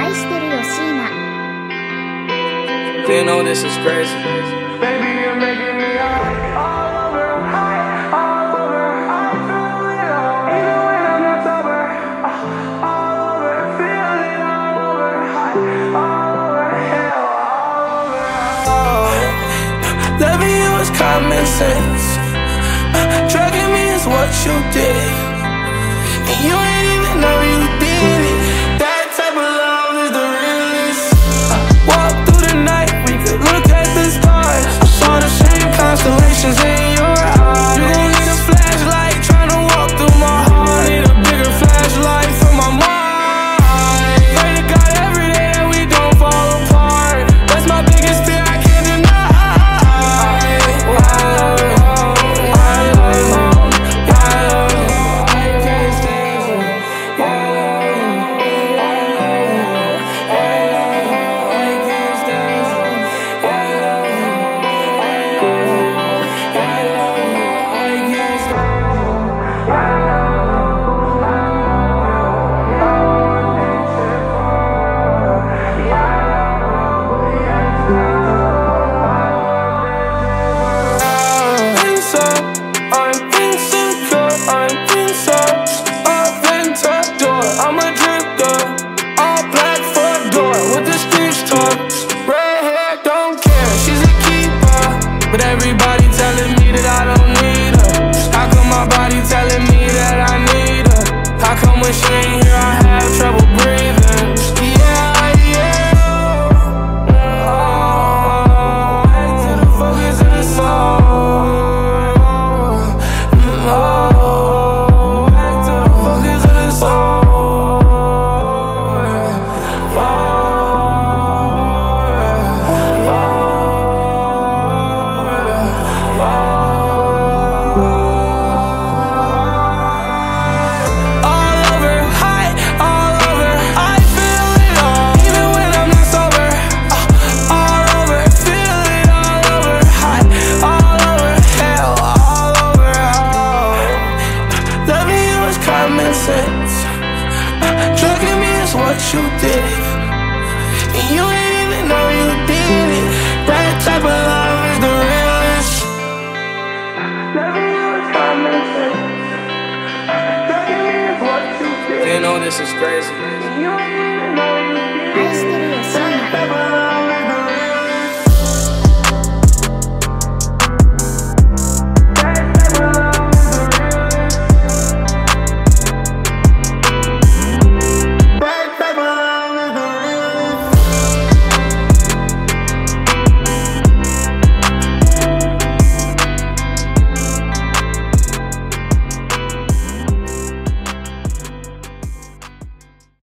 愛してるよシーナ。 You know this is crazy. Baby, you're making me all over, high, all over. I feel it all, even when I'm not sober. All over, feel it all over, high, all over, hell, all over. Loving you is common sense. Drugging me is what you did, and you ain't even know you did it. That type of love is the realest. Walk through the night, we could look at the stars. I saw the same constellations in your eyes. You gon' need a flashlight tryna walk through my heart. Need a bigger flashlight for my mind. Pray to God every day that we don't fall apart. That's my biggest fear, I can't deny. But everybody telling me that I don't need her. How come my body telling me that I need her? How come when she ain't here I have trouble breathing? Yeah, yeah. Oh, back to the focus of the soul. Oh, back to the focus of the soul. Drugging me is what you did, and you ain't even know you did it. That type of love is the realest. Loving you is common sense. Drugging me is what you did. You know this is crazy. You ain't even